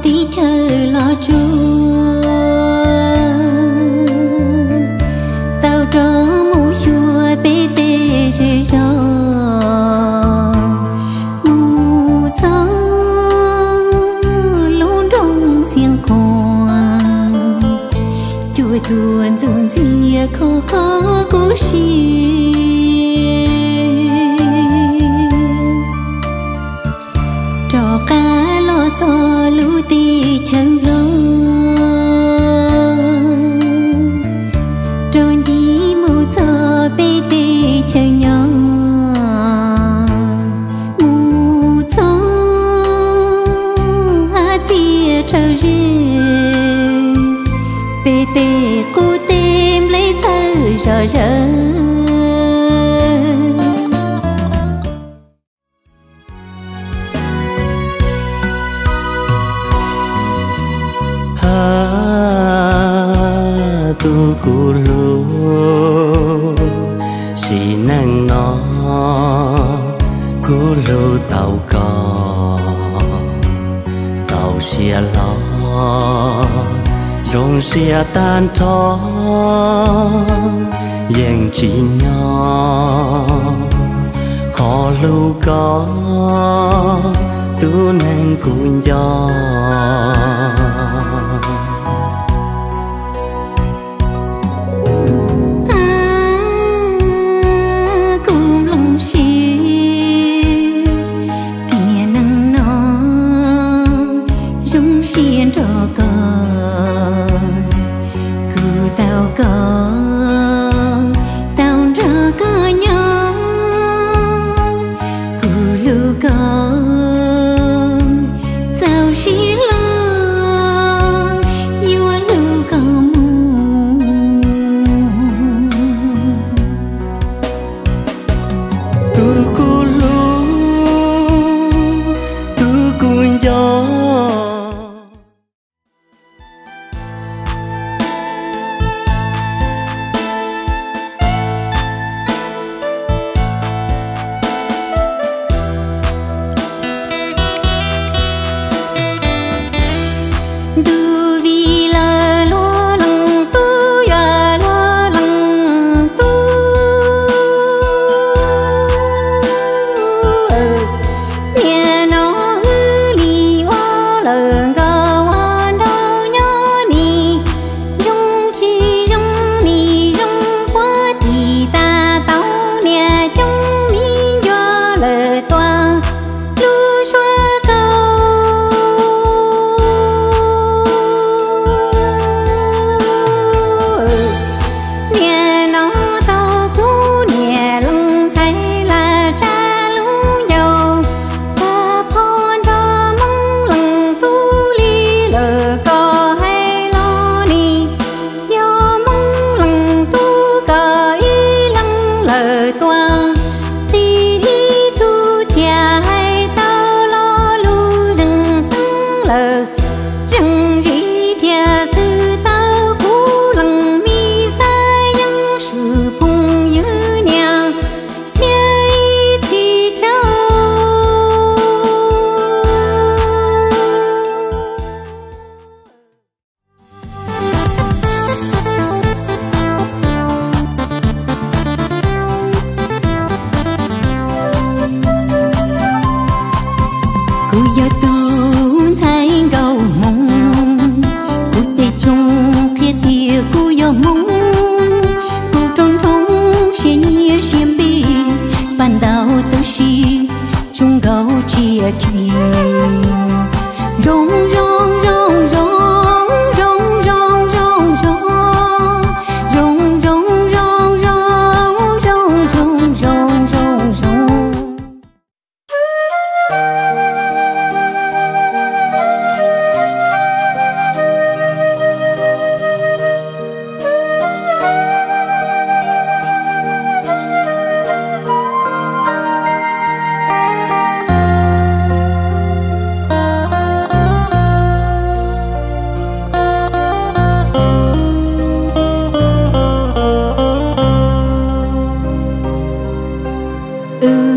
tí chờ lo chua tao cho mù chua bê tê dễ dò mù gió luôn trong riêng khoan chua tuôn dồn dìa khó khó cố xì trò cá lo cho lũ tì chân lô tròn dì mù cho bê tì chân nhỏ mù cho hát tìa trao rê bê tê cô tìm lấy thơ rõ rỡ tu cu lu chỉ năng nó cu lu tàu cò tàu xia lo rong xia tan thó yên chỉ nhỏ khó lu có tu năng cuốn gió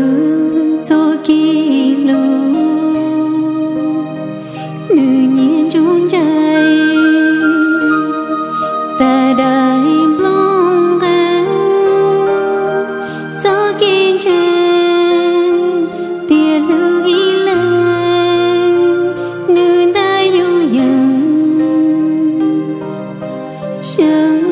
cho kỳ lâu nữ nhiên sương